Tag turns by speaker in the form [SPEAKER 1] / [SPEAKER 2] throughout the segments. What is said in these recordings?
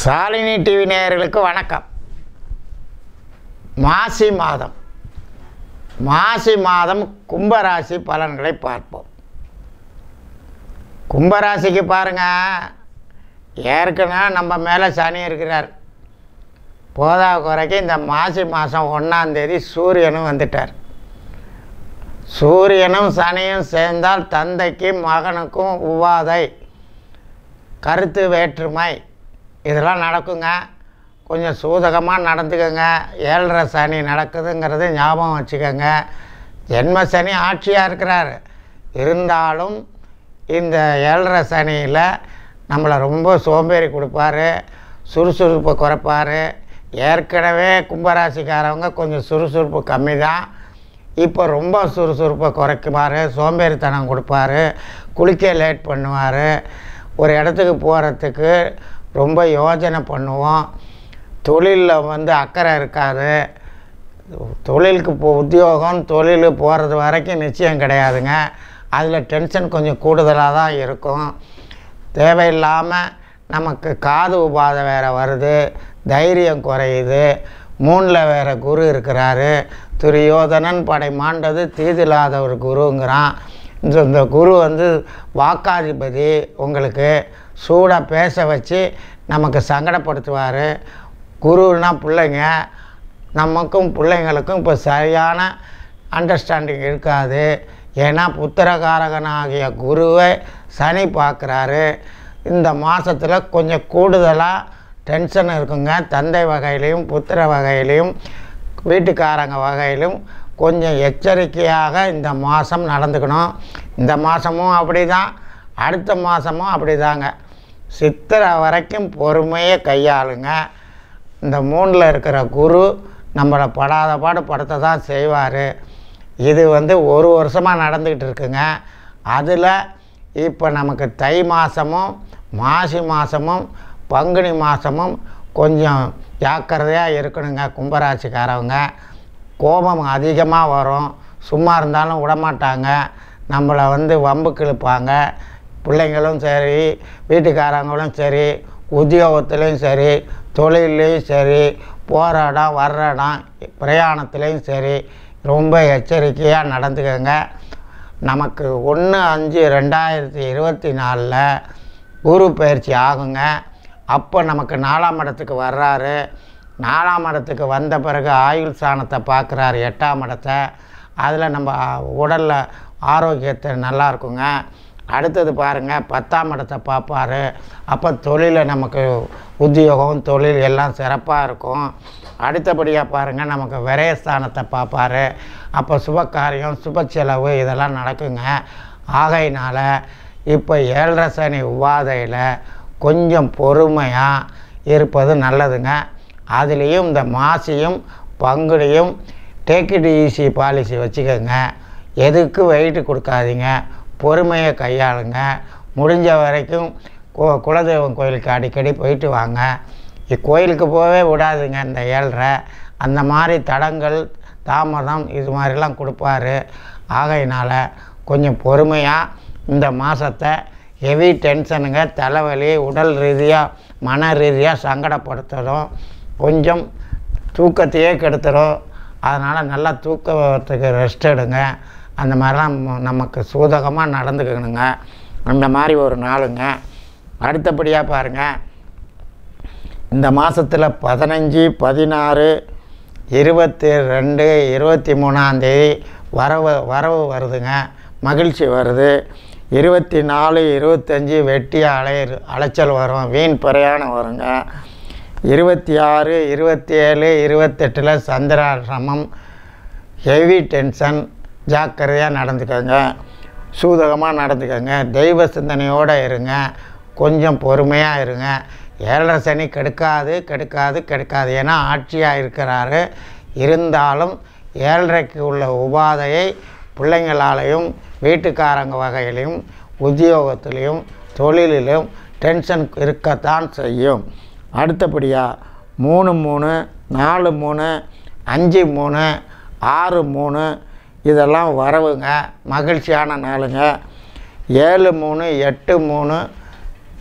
[SPEAKER 1] Shalini TV நேயர்களுக்கு வணக்கம். மாசி மாதம் கும்பராசி பலன்களை பார்ப்போம். கும்பராசிக்கு பாருங்க, ஏற்கனவே நம்ம மேலே சனி இருக்கிறார். போதா குறைக்கு இந்த மாசி மாதம் 1ஆம் தேதி சூரியனும் வந்துட்டார். சூரியனும் சனியும் சேர்ந்தால் தந்தைக்கு மகனுக்கும் உவாதை, கருத்து வேற்றுமை இதெல்லாம் நடக்குங்க. கொஞ்சம் சூதகமாக நடந்துக்கோங்க. 7.5 சனி நடக்குதுங்கிறது ஞாபகம் வச்சுக்கோங்க. ஜென்ம சனி ஆட்சியாக இருக்கிறார். இருந்தாலும் இந்த 7.5 சனியில் நம்மளை ரொம்ப சோம்பேறி கொடுப்பார், சுறுசுறுப்பை குறைப்பார். ஏற்கனவே கும்பராசிக்காரவங்க கொஞ்சம் சுறுசுறுப்பு கம்மி தான். இப்போ ரொம்ப சுறுசுறுப்பை குறைக்குவார், சோம்பேறித்தனம் கொடுப்பார், குளிக்க லேட் பண்ணுவார். ஒரு இடத்துக்கு போகிறதுக்கு ரொம்ப யோஜனை பண்ணுவோம். தொழிலில் அக்கறை இருக்காது. தொழிலுக்கு உத்தியோகம் தொழில் போகிறது வரைக்கும் நிச்சயம் கிடையாதுங்க. அதில் டென்ஷன் கொஞ்சம் கூடுதலாக தான் இருக்கும். தேவையில்லாமல் நமக்கு காது உபாதை வேறு வருது, தைரியம் குறையுது. 3ல் வேறு குரு இருக்கிறாரு. துரியோதனன் படை மாண்டது தீதில்லாத ஒரு குருங்கிறான். இந்த குரு வாக்காதிபதி. உங்களுக்கு சூடாக பேச வச்சு நமக்கு சங்கடப்படுத்துவார். குருன்னா பிள்ளைங்க, நமக்கும் பிள்ளைங்களுக்கும் இப்போ சரியான அண்டர்ஸ்டாண்டிங் இருக்காது. ஏன்னா புத்திரகாரகனாகிய குருவை சனி பார்க்குறாரு. இந்த மாதத்தில் கொஞ்சம் கூடுதலாக டென்ஷன் இருக்குங்க. தந்தை வகையிலையும் புத்திர வகையிலையும் வீட்டுக்காரங்க வகையிலும் கொஞ்சம் எச்சரிக்கையாக இந்த மாதம் நடந்துக்கணும். இந்த மாதமும் அப்படி தான், அடுத்த மாதமும் அப்படி தாங்க. சித்திரை வரைக்கும் பொறுமையை கையாளுங்க. இந்த 3ல் இருக்கிற குரு நம்மளை படாத பாடு படுத்த தான் செய்வார். இது 1 வருஷமாக நடந்துக்கிட்டு இருக்குங்க. அதில் இப்போ நமக்கு தை மாதமும் மாசி மாதமும் பங்குனி மாதமும் கொஞ்சம் ஜாக்கிரதையாக இருக்கணுங்க. கும்பராசிக்காரவங்க கோபம் அதிகமாக வரும். சும்மா இருந்தாலும் விடமாட்டாங்க. நம்மளை வம்புக்கு இழுப்பாங்க. பிள்ளைங்களும் சரி, வீட்டுக்காரங்களும் சரி, உத்தியோகத்துலேயும் சரி, தொழிலையும் சரி, போகிற இடம் வர்ற இடம் பிரயாணத்துலேயும் சரி ரொம்ப எச்சரிக்கையாக நடந்துக்கங்க. நமக்கு 1/5/2024 குரு பயிற்சி ஆகுங்க. அப்போ நமக்கு 4ஆம் இடத்துக்கு வர்றாரு. 4ஆம் இடத்துக்கு வந்த பிறகு ஆயுள் ஸ்தானத்தை பார்க்குறாரு, 8ஆம் இடத்தை. அதில் நம்ம உடலில் ஆரோக்கியத்தை நல்லா இருக்குங்க. அடுத்தது பாருங்கள், 10ஆம் இடத்தை பார்ப்பார். அப்போ தொழிலில் நமக்கு உத்தியோகம் தொழில் எல்லாம் சிறப்பாக இருக்கும். அடுத்தபடியாக பாருங்கள், நமக்கு விரயஸ்தானத்தை பார்ப்பார். அப்போ சுபகாரியம் சுப செலவு இதெல்லாம் நடக்குங்க. ஆகையினால் இப்போ 7.5 சனி உபாதையில் கொஞ்சம் பொறுமையாக இருப்பது நல்லதுங்க. அதுலேயும் இந்த மாசியும் பங்குனியும் டேக் இட் ஈஸி பாலிசி வச்சுக்கோங்க. எதுக்கு வெயிட்டு கொடுக்காதீங்க, பொறுமையை கையாளுங்க. முடிஞ்ச வரைக்கும் குலதெய்வம் கோயிலுக்கு அடிக்கடி போயிட்டு வாங்க. கோயிலுக்கு போகவே விடாதுங்க இந்த 7.5. அந்த மாதிரி தடங்கள் தாமதம் இது மாதிரிலாம் கொடுப்பாரு. ஆகையினால் கொஞ்சம் பொறுமையாக இந்த மாதத்தை ஹெவி டென்ஷனுங்க, தலைவலி, உடல் ரீதியாக மன ரீதியாக சங்கடப்படுத்துகிறோம், கொஞ்சம் தூக்கத்தையே கெடுத்துடும். அதனால் நல்லா தூக்கத்துக்கு ரெஸ்ட் எடுங்க. அந்த மாதிரிலாம் நமக்கு சூதகமாக நடந்துக்கணுங்க. அந்த மாதிரி ஒரு நாளுங்க. அடுத்தபடியாக பாருங்கள், இந்த மாதத்தில் 15, 16, 22, 23ஆம் தேதி வரவு வருதுங்க. மகிழ்ச்சி வருது. 24, 25 வெட்டி அலைச்சல் வரும், வீண் பிரயாணம் வருங்க. 26, 27, 28 சந்திராசிரமம், ஹெவி டென்ஷன். ஜாக்கிரதையாக நடந்துக்கோங்க, சூதகமாக நடந்துக்கோங்க. தெய்வ சிந்தனையோடு இருங்க, கொஞ்சம் பொறுமையாக இருங்க. 7.5 சனி கெடுக்காது. ஏன்னா ஆட்சியாக இருக்கிறாரு. இருந்தாலும் 7.5க்கு உள்ள உபாதையை பிள்ளைங்களாலையும் வீட்டுக்காரங்க வகையிலையும் உத்தியோகத்திலையும் தொழிலிலும் டென்ஷன் இருக்கத்தான் செய்யும். அடுத்தபடியாக 3, 4, 5, 6, இதெல்லாம் வரவுங்க. மகிழ்ச்சியான நாளுங்க. 7, 8,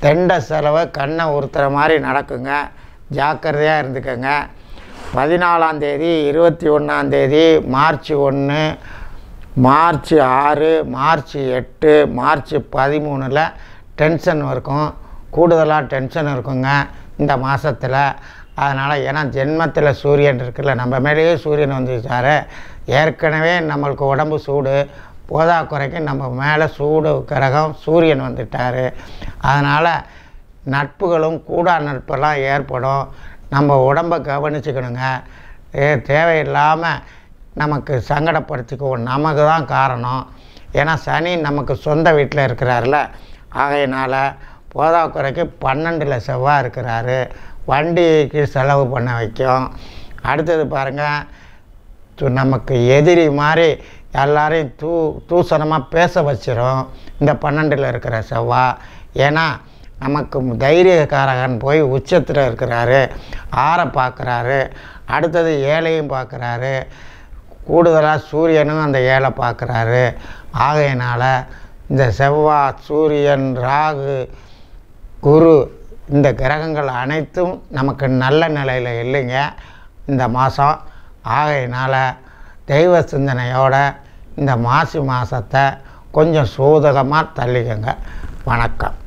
[SPEAKER 1] தெண்ட செலவை கண்ணை உறுத்துற மாதிரி நடக்குங்க. ஜாக்கிரதையாக இருந்துக்கங்க. 14ஆம் தேதி, 21ஆம் தேதி, March 1, March 6, March 8, March 13 tension இருக்கும். கூடுதலாக டென்ஷன் இருக்குங்க இந்த மாதத்தில். அதனால் ஏன்னா ஜென்மத்தில் சூரியன் இருக்குல்ல, நம்ம மேலேயே சூரியன் வந்துச்சாரு. ஏற்கனவே நம்மளுக்கு உடம்பு சூடு, போதாக்குறைக்கு நம்ம மேலே சூடு கிரகம் சூரியன் வந்துட்டார். அதனால் நட்புகளும் கூடா நட்பெல்லாம் ஏற்படும். நம்ம உடம்பை கவனிச்சுக்கணுங்க. தேவையில்லாமல் நமக்கு சங்கடப்படுத்திக்குவோம், நமக்கு தான் காரணம். ஏன்னா சனி நமக்கு சொந்த வீட்டில் இருக்கிறார்ல, ஆகையினால் போதாக்குறைக்கு 12ல் செவ்வாய் இருக்கிறாரு. வண்டிக்கு செலவு பண்ண வைக்கும். அடுத்தது பாருங்கள், நமக்கு எதிரி மாதிரி எல்லாரையும் தூசணமாக பேச வச்சிரும் இந்த 12ல் இருக்கிற செவ்வாய். ஏன்னா நமக்கு தைரியக்காரகன் போய் உச்சத்தில் இருக்கிறாரு, ஆறை பார்க்குறாரு. அடுத்தது ஏழையும் பார்க்குறாரு. கூடுதலாக சூரியனும் அந்த ஏழை பார்க்குறாரு. ஆகையினால் இந்த செவ்வாய், சூரியன், ராகு, குரு இந்த கிரகங்கள் அனைத்தும் நமக்கு நல்ல நிலையில் இல்லைங்க இந்த மாதம். ஆகையினால் தெய்வ சிந்தனையோட இந்த மாசி மாதத்தை கொஞ்சம் சூதகமாக தள்ளிக்கங்க. வணக்கம்.